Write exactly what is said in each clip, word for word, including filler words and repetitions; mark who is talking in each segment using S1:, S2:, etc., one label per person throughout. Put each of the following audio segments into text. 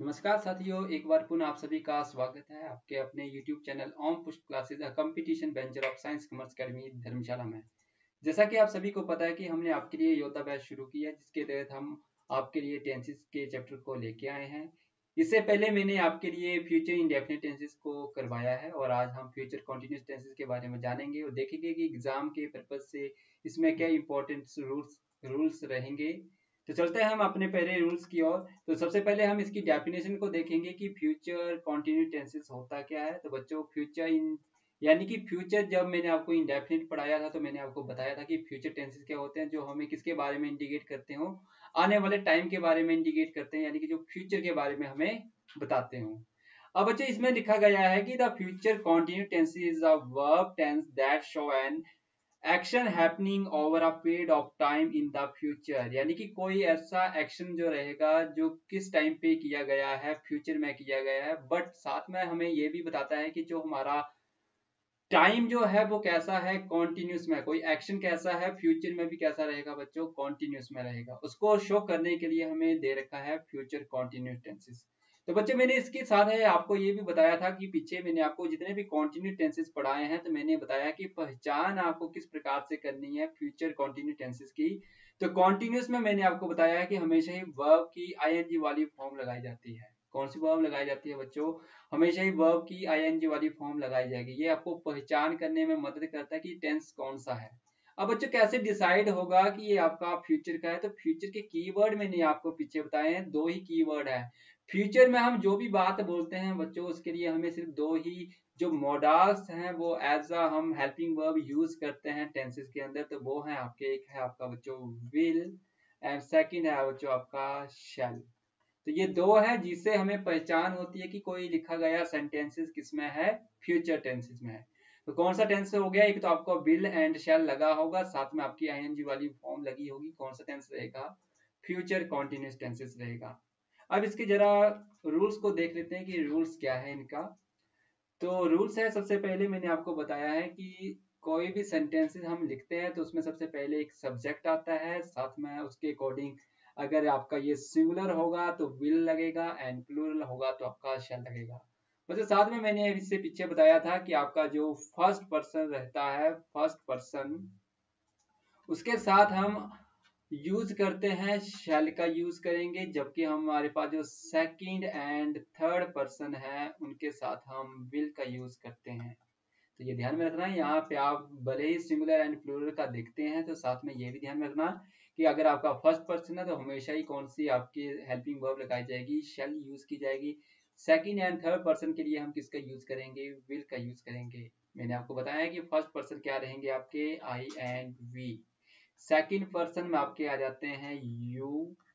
S1: नमस्कार साथियों, एक बार पुनः आप सभी का स्वागत है आपके अपने YouTube channel Om Pushp classes a competition venture of science commerce academy Dharamshala में। जैसा कि आप सभी को पता है कि हमने आपके लिए योद्धा बैच शुरू की है, जिसके तहत हम आपके लिए टेंसेस के चैप्टर को लेके आए हैं। इससे पहले मैंने आपके लिए फ्यूचर इंडेफिनिट टेंसेस को करवाया है और आज हम फ्यूचर कॉन्टिन्यूस टेंसेस के बारे में जानेंगे और देखेंगे कि एग्जाम के पर्पज से इसमें क्या इंपॉर्टेंट रूल्स रूल्स रहेंगे। तो चलते हैं हम अपने पहले रूल्स की ओर। तो सबसे पहले हम इसकी डेफिनेशन को देखेंगे कि फ्यूचर कॉन्टिन्यूस टेंसेस होता क्या है। तो बच्चों, फ्यूचर इन यानी कि फ्यूचर, जब मैंने आपको इंडेफिनिट पढ़ाया था तो मैंने आपको बताया था कि फ्यूचर टेंसेस क्या होते हैं, जो हमें किसके बारे में इंडिकेट करते हो, आने वाले टाइम के बारे में इंडिकेट करते हैं, यानी कि जो फ्यूचर के बारे में हमें बताते हो। अब बच्चे, इसमें लिखा गया है कि the future continuous tense is a verb tense that show an action happening over a period of time in the future, यानी कि कोई ऐसा एक्शन जो रहेगा जो किस टाइम पे किया गया है, फ्यूचर में किया गया है, बट साथ में हमें ये भी बताता है कि जो हमारा टाइम जो है वो कैसा है, कॉन्टिन्यूस में। कोई एक्शन कैसा है, फ्यूचर में भी कैसा रहेगा बच्चों, कॉन्टिन्यूस में रहेगा। उसको शो करने के लिए हमें दे रखा है फ्यूचर कॉन्टिन्यूस टेंसेस। तो बच्चे, मैंने इसके साथ है आपको ये भी बताया था कि पीछे मैंने आपको जितने भी कॉन्टिन्यूस टेंसेस पढ़ाए हैं, तो मैंने बताया कि पहचान आपको किस प्रकार से करनी है फ्यूचर कॉन्टिन्यूस टेंसेस की। तो कॉन्टिन्यूस में मैंने आपको बताया है कि हमेशा ही वर्ब की आईएनजी वाली फॉर्म लगाई जाती है। कौन सी वर्ब लगाई जाती है बच्चों? हमेशा ही वर्ब की आईएनजी वाली फॉर्म लगाई जाएगी। ये आपको पहचान करने में मदद करता है कि टेंस कौन सा है। अब बच्चों, कैसे डिसाइड होगा कि ये आपका फ्यूचर का है? तो फ्यूचर के कीवर्ड मैंने आपको पीछे बताए हैं, दो ही कीवर्ड है। फ्यूचर में हम जो भी बात बोलते हैं बच्चों, उसके लिए हमें सिर्फ दो ही जो मोडाल्स हैं वो एज अ हम हेल्पिंग वर्ब यूज करते हैं टेंसेस के अंदर। तो वो है आपके, एक है आपका बच्चों विल, एंड सेकंड है बच्चों आपका शैल। तो ये दो है जिससे हमें पहचान होती है कि कोई लिखा गया सेंटेंसेस किसमें है, फ्यूचर टेंसेस में है। तो कौन सा टेंस हो गया? एक तो आपको विल एंड शैल लगा होगा, साथ में आपकी आईएनजी वाली फॉर्म लगी होगी। कौन सा टेंस रहेगा? फ्यूचर कॉन्टिन्यूस टेंसेस रहेगा। अब इसके जरा रूल्स को देख लेते हैं कि रूल्स क्या है इनका। तो रूल्स है, सबसे पहले मैंने आपको बताया है कि कोई भी सेंटेंसेस हम लिखते हैं तो उसमें सबसे पहले एक सब्जेक्ट आता है, साथ में उसके अकॉर्डिंग अगर आपका ये सिंगुलर होगा तो विल लगेगा, एंड प्लूरल होगा तो आपका शैल लगेगा। मतलब साथ में मैंने इससे पीछे बताया था कि आपका जो फर्स्ट पर्सन रहता है, फर्स्ट पर्सन, उसके साथ हम यूज करते हैं शैल का यूज करेंगे, जबकि हमारे पास जो सेकंड एंड थर्ड पर्सन है उनके साथ हम विल का यूज करते हैं। तो ये ध्यान में रखना है। यहाँ पे आप भले ही सिंगुलर एंड प्लूरल का देखते हैं तो साथ में ये भी ध्यान में रखना कि अगर आपका फर्स्ट पर्सन है तो हमेशा ही कौन सी आपकी हेल्पिंग वर्ब लगाई जाएगी, शैल यूज की जाएगी। सेकंड एंड थर्ड पर्सन के लिए हम किसका यूज करेंगे? विल का यूज करेंगे। मैंने आपको बताया कि फर्स्ट पर्सन क्या रहेंगे आपके, I and we. Second person में आपके आ जाते हैं यू,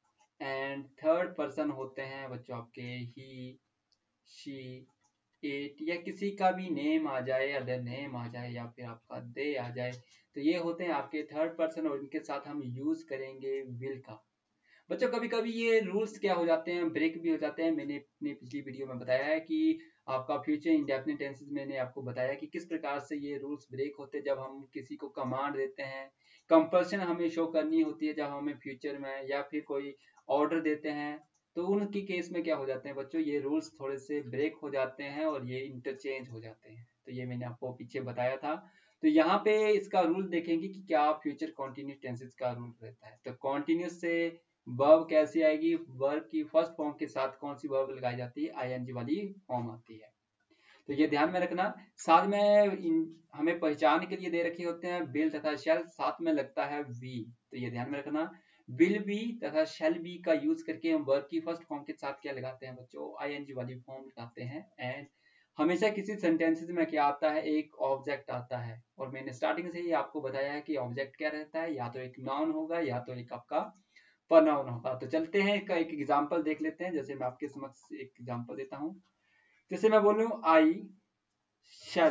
S1: एंड थर्ड पर्सन होते हैं बच्चों आपके ही, शी, इट, या किसी का भी नेम आ जाए, अदर नेम आ जाए, या फिर आपका दे आ जाए। तो ये होते हैं आपके थर्ड पर्सन और इनके साथ हम यूज करेंगे विल का। बच्चों, कभी कभी ये रूल्स क्या हो जाते हैं, ब्रेक भी हो जाते हैं। मैंने अपनी पिछली वीडियो में बताया है कि आपका फ्यूचर इंडेफिनिट टेंसेस, मैंने आपको बताया कि किस प्रकार से ये रूल्स ब्रेक होते हैं जब हम किसी को कमांड देते हैं, कंपल्शन हमें शो करनी होती है जब हमें फ्यूचर में, या फिर कोई ऑर्डर देते हैं, तो उनकी केस में क्या हो जाते हैं बच्चों, ये रूल्स थोड़े से ब्रेक हो जाते हैं और ये इंटरचेंज हो जाते हैं। तो ये मैंने आपको पीछे बताया था। तो यहाँ पे इसका रूल देखेंगे कि क्या फ्यूचर कॉन्टिन्यूस टेंसेस का रूल रहता है। तो कॉन्टिन्यूस से वर्ब कैसी आएगी? वर्ब की फर्स्ट फॉर्म के साथ कौन सी वर्ब लगाई जाती है? आईएनजी वाली फॉर्म आती है। तो ये ध्यान में रखना। साथ में इन, हमें पहचान के लिए दे रखे होते हैं विल तथा शैल, साथ में लगता है वी। तो ये ध्यान में रखना, विल बी तथा शैल बी का यूज करके हम वर्ब की फर्स्ट फॉर्म के साथ क्या लगाते हैं बच्चों? आईएनजी वाली फॉर्म लगाते हैं। एंड हमेशा किसी सेंटेंसेस में क्या आता है? एक ऑब्जेक्ट आता है। और मैंने स्टार्टिंग से ही आपको बताया है कि ऑब्जेक्ट क्या रहता है, या तो एक नाउन होगा या तो एक आपका प्रोनाउन होगा। तो चलते हैं इसका एक एग्जांपल देख लेते हैं। जैसे मैं आपके समक्ष एक एग्जांपल देता हूं, जैसे मैं बोलूं आई शैल।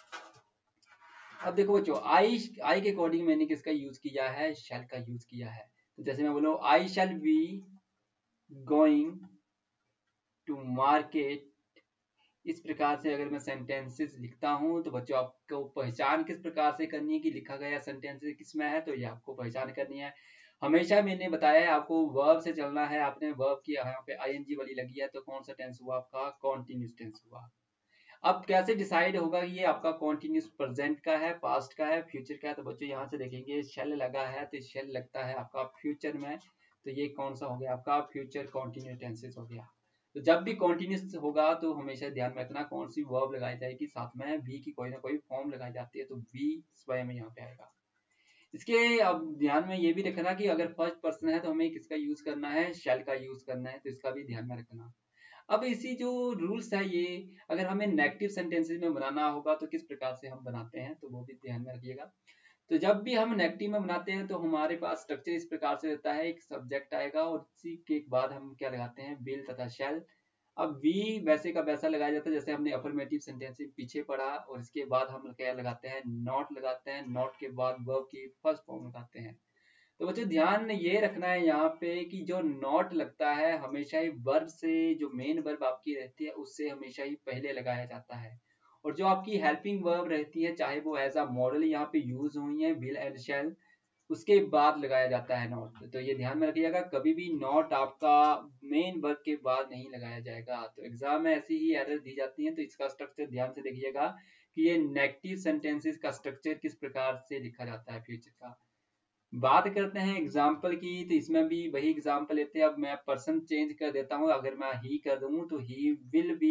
S1: अब देखो बच्चों, आई आई के अकॉर्डिंग मैंने किसका यूज किया है? शैल का यूज किया है। तो जैसे मैं बोलूं I shall be going to market, इस प्रकार से अगर मैं सेंटेंसेस लिखता हूं तो बच्चों आपको पहचान किस प्रकार से करनी है कि लिखा गया सेंटेंसेस किसमें है, तो ये आपको पहचान करनी है। हमेशा मैंने बताया है आपको वर्ब से चलना है। आपने वर्ब की यहाँ पे आईएनजी वाली लगी है तो कौन सा टेंस हुआ आपका? कॉन्टिन्यूस टेंस हुआ। अब कैसे डिसाइड होगा ये आपका कॉन्टिन्यूस प्रेजेंट का है, पास्ट का है, फ्यूचर का है? तो बच्चों यहाँ से देखेंगे शेल लगा है तो शेल लगता है आपका फ्यूचर में, तो ये कौन सा हो गया आपका? फ्यूचर कॉन्टिन्यूस टेंसेस हो गया। तो जब भी कॉन्टिन्यूस होगा तो हमेशा ध्यान में रखना कौन सी वर्ब लगाई जाएगी, साथ में भी की कोई ना कोई फॉर्म लगाई जाती है, तो भी स्वयं यहाँ पे आएगा। इसके अब ध्यान में ये भी रखना कि अगर फर्स्ट पर्सन है तो हमें किसका यूज करना है? शेल का यूज करना है, तो इसका भी ध्यान में रखना। अब इसी जो रूल्स है ये अगर हमें नेगेटिव सेंटेंसेस में बनाना होगा तो किस प्रकार से हम बनाते हैं, तो वो भी ध्यान में रखिएगा। तो जब भी हम नेगेटिव में बनाते हैं तो हमारे पास स्ट्रक्चर इस प्रकार से रहता है, एक सब्जेक्ट आएगा और इसी के बाद हम क्या लगाते हैं? विल तथा शैल। अब वी वैसे का वैसा लगाया जाता है जैसे हमने अफर्मेटिव सेंटेंस पीछे पढ़ा, और इसके बाद हम क्या लगाते हैं? नॉट लगाते हैं। नॉट के बाद वर्ब की फर्स्ट फॉर्म लगाते हैं। तो बच्चों ध्यान ये रखना है यहाँ पे कि जो नॉट लगता है हमेशा ही वर्ब से, जो मेन वर्ब आपकी रहती है उससे हमेशा ही पहले लगाया जाता है, और जो आपकी हेल्पिंग वर्ब रहती है चाहे वो एज अ मॉडल यहाँ पे यूज हुई है विल एंड शैल, उसके बाद लगाया जाता है नॉट। तो ये ध्यान में रखिएगा कभी भी नॉट आपका मेन वर्ब के बाद नहीं लगाया जाएगा। तो एग्जाम में ऐसी ही एरर दी जाती है, तो इसका स्ट्रक्चर ध्यान से देखिएगा कि ये नेगेटिव सेंटेंसेस का स्ट्रक्चर किस प्रकार से लिखा जाता है फ्यूचर का। बात करते हैं एग्जाम्पल की, तो इसमें भी वही एग्जाम्पल लेते हैं। अब मैं पर्सन चेंज कर देता हूं, अगर मैं ही कर दूं तो ही will be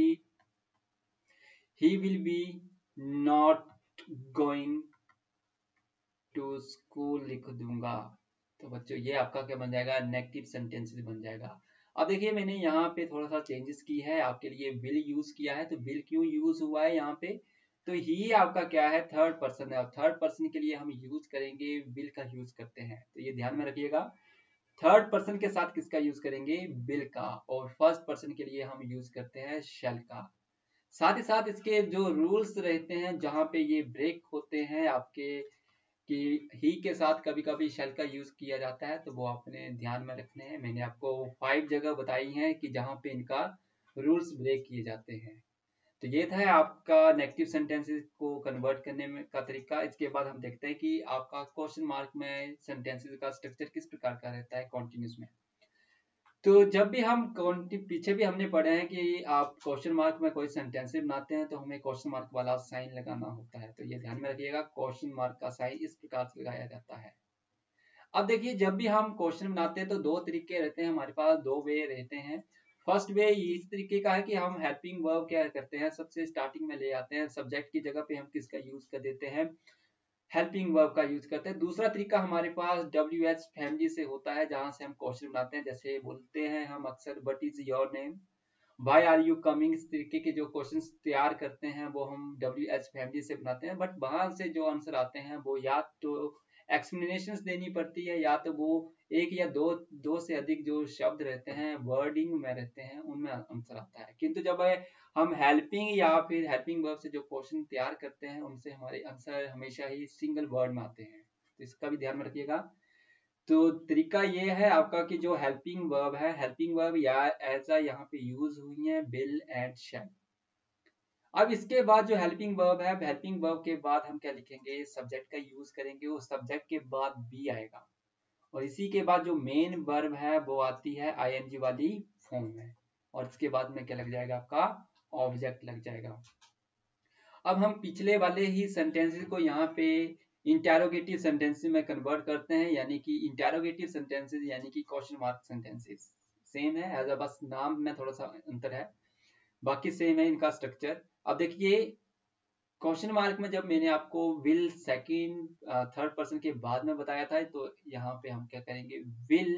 S1: he will be not going to school लिख दूंगा। तो बच्चों ये आपका क्या बन जाएगा? नेगेटिव सेंटेंसेस बन जाएगा। अब देखिए मैंने यहाँ पे थोड़ा सा चेंजेस की है, आपके लिए विल यूज किया है। तो विल क्यों यूज हुआ है यहाँ पे? तो ही आपका क्या है? थर्ड पर्सन है, और थर्ड पर्सन के लिए हम यूज करेंगे विल का यूज करते हैं, तो ये ध्यान में रखिएगा। थर्ड पर्सन के साथ किसका यूज करेंगे? विल का। और फर्स्ट पर्सन के लिए हम यूज करते हैं शैल का। साथ ही साथ इसके जो रूल्स रहते हैं जहां पे ये ब्रेक होते हैं आपके, कि ही के साथ कभी कभी शेल का यूज किया जाता है, तो वो आपने ध्यान में रखने हैं। मैंने आपको फाइव जगह बताई हैं कि जहां पे इनका रूल्स ब्रेक किए जाते हैं। तो ये था आपका नेगेटिव सेंटेंसेस को कन्वर्ट करने में का तरीका। इसके बाद हम देखते हैं कि आपका क्वेश्चन मार्क में सेंटेंसेस का स्ट्रक्चर किस प्रकार का रहता है कॉन्टिन्यूस में। तो जब भी हम पीछे भी हमने पढ़े हैं कि आप क्वेश्चन मार्क में कोई सेंटेंस बनाते हैं तो हमें क्वेश्चन मार्क वाला साइन लगाना होता है, तो ये ध्यान में रखिएगा क्वेश्चन मार्क का साइन इस प्रकार से लगाया जाता है। अब देखिए जब भी हम क्वेश्चन बनाते हैं तो दो तरीके रहते हैं हमारे पास, दो वे रहते हैं। फर्स्ट वे इस तरीके का है कि हम हेल्पिंग वर्ब क्या करते हैं, सबसे स्टार्टिंग में ले आते हैं, सब्जेक्ट की जगह पे हम किसका यूज कर देते हैं? हेल्पिंग वर्ब का यूज करते हैं। दूसरा तरीका हमारे पास डब्ल्यू एच फैमिली से होता है, जहां से हम क्वेश्चन बनाते हैं। जैसे बोलते हैं हम अक्सर what is your name, why are you coming, इस तरीके के जो क्वेश्चंस तैयार करते हैं वो हम डब्ल्यू एच फैमिली से बनाते हैं। बट वहां से जो आंसर आते हैं वो या तो एक्सप्लेनेशंस देनी पड़ती है, या तो वो एक या दो दो से अधिक जो शब्द रहते हैं वर्डिंग में रहते हैं उनमें आंसर आता है। किंतु जब हम हेल्पिंग या फिर हेल्पिंग वर्ब से जो क्वेश्चन तैयार करते हैं उनसे हमारे आंसर हमेशा ही सिंगल वर्ड में आते हैं, तो इसका भी ध्यान में रखिएगा। तो तरीका ये है आपका कि जो हेल्पिंग वर्ब है, हेल्पिंग वर्ब या ऐसा यहाँ पे यूज हुई है विल एंड शैल। अब इसके बाद जो हेल्पिंग वर्ब है, हेल्पिंग वर्ब के बाद हम क्या लिखेंगे? सब्जेक्ट का यूज करेंगे, उस सब्जेक्ट के बाद बी आएगा, और इसी के बाद जो मेन वर्ब है वो आती है आईएनजी वाली फॉर्म में, और इसके बाद में क्या लग जाएगा? आपका ऑब्जेक्ट लग जाएगा। अब हम पिछले वाले ही सेंटेंसेस को यहाँ पे इंटेरोगेटिव सेंटेंसेस में कन्वर्ट करते हैं, यानी कि इंटेरोगेटिव सेंटेंसेस यानी कि क्वेश्चन मार्क सेंटेंसेस। सेम है, एज अ बस नाम में थोड़ा सा अंतर है, बाकी सेम है इनका स्ट्रक्चर। अब देखिए क्वेश्चन मार्क में जब मैंने आपको विल सेकंड थर्ड पर्सन के बाद में बताया था, तो यहाँ पे हम क्या करेंगे? विल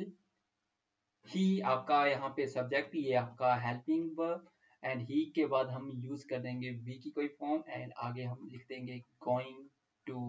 S1: ही आपका यहाँ पे सब्जेक्ट, ये आपका हेल्पिंग वर्ब, एंड ही के बाद हम यूज कर देंगे बी की कोई फॉर्म, एंड आगे हम लिख देंगे गोइंग टू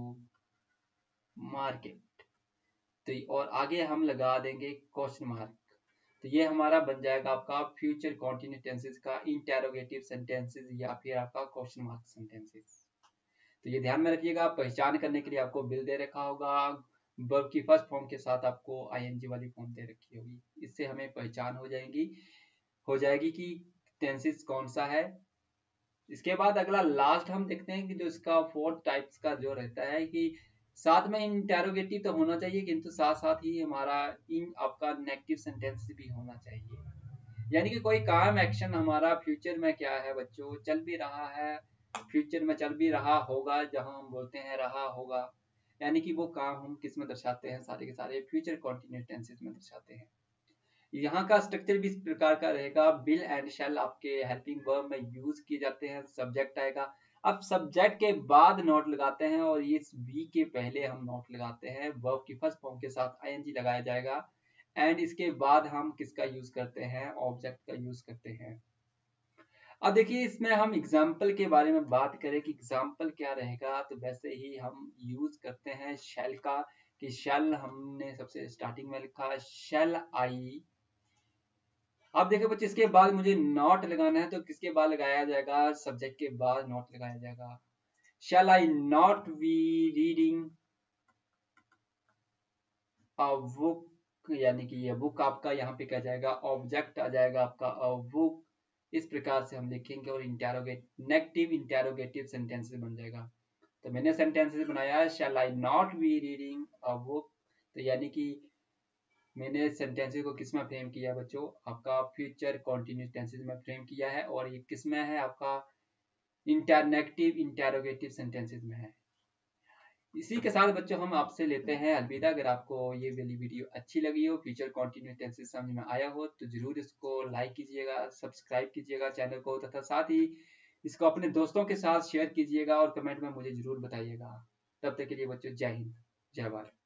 S1: मार्केट, तो और आगे हम लगा देंगे क्वेश्चन मार्क। तो ये हमारा बन जाएगा आपका फ्यूचर कॉन्टिन्यूस टेंसेस का इंटेरोगेटिव सेंटेंसेस या फिर आपका क्वेश्चन मार्क सेंटेंसेस। तो ये ध्यान में रखिएगा, पहचान करने के लिए आपको विल दे रखा होगा, वर्ब की फर्स्ट फॉर्म के साथ आपको आईएनजी वाली फॉर्म दे रखी होगी, इससे हमें पहचान हो जाएगी हो जाएगी कि टेंसेस कौन सा है। इसके बाद अगला लास्ट हम देखते हैं कि जो इसका फोर्थ टाइप्स का जो रहता है कि साथ में इंटेरोगेटिव तो होना चाहिए, किंतु साथ साथ ही हमारा इन आपका नेगेटिव सेंटेंस भी होना चाहिए। यानी कि कोई काम एक्शन हमारा फ्यूचर में क्या है बच्चों, चल भी रहा है, फ्यूचर में चल भी रहा होगा, जहां हम बोलते हैं रहा होगा, यानी कि वो काम हम किस में दर्शाते हैं, सारे के सारे फ्यूचर कॉन्टिन्यूस टेंसेस में दर्शाते हैं। यहाँ का स्ट्रक्चर भी इस प्रकार का रहेगा, विल एंड शैल आपके हेल्पिंग वर्ब में यूज किए जाते हैं, सब्जेक्ट आएगा। अब सब्जेक्ट के बाद नोट लगाते हैं और इस बी के पहले हम नोट लगाते हैं, वर्ब की फर्स्ट फॉर्म के साथ आईएनजी लगाया जाएगा, एंड इसके बाद हम किसका यूज करते हैं, ऑब्जेक्ट का यूज करते हैं। अब देखिए इसमें हम एग्जाम्पल के बारे में बात करें कि एग्जाम्पल क्या रहेगा, तो वैसे ही हम यूज करते हैं शैल का, कि शैल हमने सबसे स्टार्टिंग में लिखा शैल आई। अब देखो बच्चे इसके बाद मुझे नॉट लगाना है, तो किसके बाद लगाया जाएगा, सब्जेक्ट के बाद नॉट लगाया जाएगा। Shall I not be reading a book, यानी कि ये बुक आपका यहाँ पे क्या जाएगा, ऑब्जेक्ट आ जाएगा आपका अ बुक। इस प्रकार से हम लिखेंगे और इंटेरोगेट नेगेटिव इंटेरोगेटिव सेंटेंसेस बन जाएगा। तो मैंने सेंटेंसेस बनाया है shall I not be reading a book, तो यानी कि मैंने सेंटेंसेस को किस में फ्रेम किया बच्चों, आपका फ्यूचर कॉन्टिन्यूस टेंसेस में फ्रेम किया है, और ये किस में है, आपका इंटरनेगेटिव इंटेरोगेटिव सेंटेंसेस में है। इसी के साथ बच्चों हम आपसे लेते हैं अलविदा। अगर आपको ये वाली वीडियो अच्छी लगी हो, फ्यूचर कॉन्टिन्यूस टेंसेस समझ में आया हो, तो जरूर इसको लाइक कीजिएगा, सब्सक्राइब कीजिएगा चैनल को, तथा साथ ही इसको अपने दोस्तों के साथ शेयर कीजिएगा और कमेंट में मुझे जरूर बताइएगा। तब तक के लिए बच्चों जय हिंद, जय भारत।